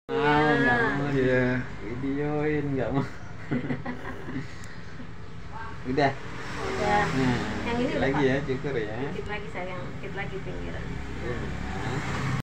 Nggak mau dia videoin, nggak mau. Udah. Udah. Nah, Yang ini lagi Pak. ya, cukur ya. Dikit lagi sayang, dikit lagi pinggiran. Ya.